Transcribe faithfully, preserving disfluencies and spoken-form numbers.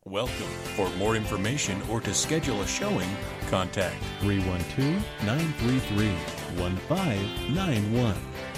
Welcome. For more information or to schedule a showing, contact three one two, nine three three, one five nine one.